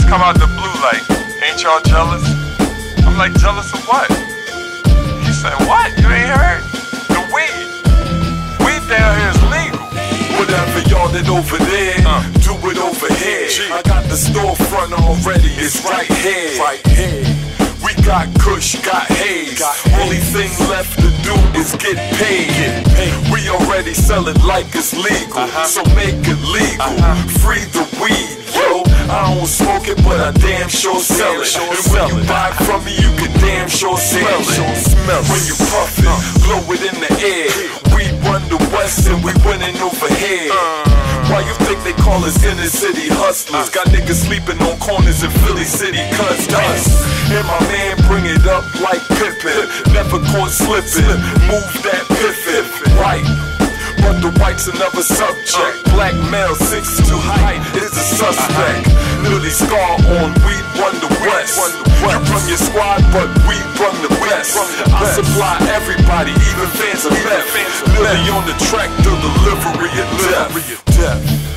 come out the blue like, ain't y'all jealous? I'm like, jealous of what? He said, what? You ain't heard? The weed. Weed down here is legal. Whatever y'all did over there, do it over here. I got the storefront already, it's right here. We got kush, got haze. Only thing left to do is get paid. We already sell it like it's legal, so make it legal. Free the weed, yo. I don't smoke it, but I damn sure sell it. And when you buy it from me, you can damn sure smell it. When you puff it, blow it in the air. We run the West and we winning over here. Why you think they call us inner city hustlers? Got niggas sleeping on corners in Philly City, cuz us. And my man bring it up like Pippin. Never caught slipping, move that piffin. Right, but the white's another subject. Black male 6'2" height is a suspect. Lily Scar on weed run the West. You run your squad, but we run the West. I supply everybody, even fans of meth. Lily on the track, the delivery of death.